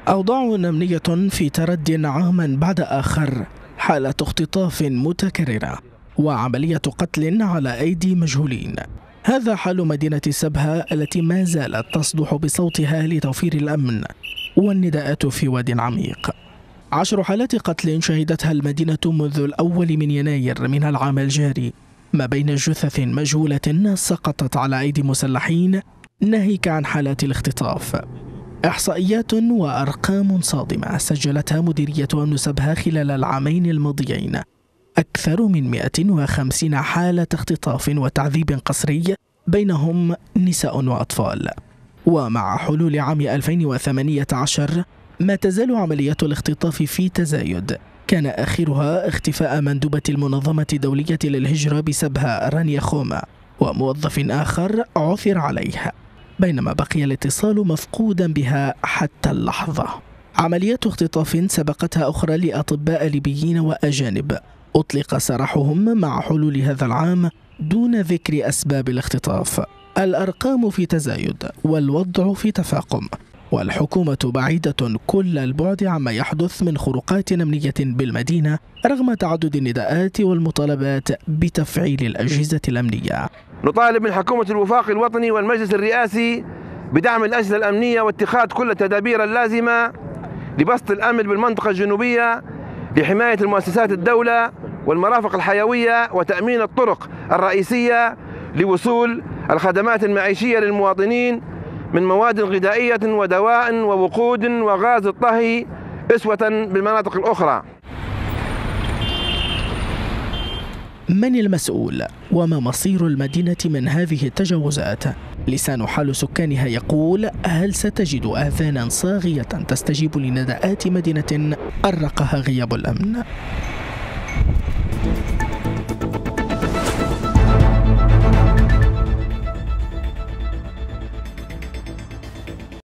أوضاع أمنية في ترد عاما بعد آخر، حالة اختطاف متكررة وعملية قتل على أيدي مجهولين. هذا حال مدينة سبها التي ما زالت تصدح بصوتها لتوفير الأمن، والنداءات في واد عميق. 10 حالات قتل شهدتها المدينة منذ الأول من يناير من العام الجاري، ما بين جثث مجهولة سقطت على أيدي مسلحين، ناهيك عن حالات الاختطاف. إحصائيات وأرقام صادمة سجلتها مديرية أمن سبها خلال العامين الماضيين، أكثر من 150 حالة اختطاف وتعذيب قسري، بينهم نساء وأطفال. ومع حلول عام 2018 ما تزال عمليات الاختطاف في تزايد، كان آخرها اختفاء مندوبة المنظمة الدولية للهجرة بسبها رانيا خوما، وموظف آخر عثر عليه، بينما بقي الاتصال مفقودا بها حتى اللحظة. عمليات اختطاف سبقتها أخرى لأطباء ليبيين وأجانب أطلق سراحهم مع حلول هذا العام دون ذكر أسباب الاختطاف. الأرقام في تزايد والوضع في تفاقم، والحكومة بعيدة كل البعد عما يحدث من خروقات أمنية بالمدينة، رغم تعدد النداءات والمطالبات بتفعيل الأجهزة الأمنية. نطالب من حكومة الوفاق الوطني والمجلس الرئاسي بدعم الأجهزة الأمنية واتخاذ كل التدابير اللازمة لبسط الأمن بالمنطقة الجنوبية، لحماية المؤسسات الدولة والمرافق الحيوية، وتأمين الطرق الرئيسية لوصول الخدمات المعيشية للمواطنين من مواد غذائية ودواء ووقود وغاز الطهي، أسوة بالمناطق الأخرى. من المسؤول وما مصير المدينة من هذه التجاوزات؟ لسان حال سكانها يقول: هل ستجد آذانا صاغية تستجيب لنداءات مدينة أرقها غياب الأمن؟